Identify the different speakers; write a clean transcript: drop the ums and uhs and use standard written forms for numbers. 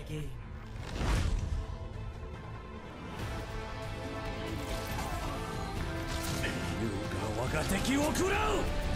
Speaker 1: ゲーム。
Speaker 2: 優が我が敵を食らう。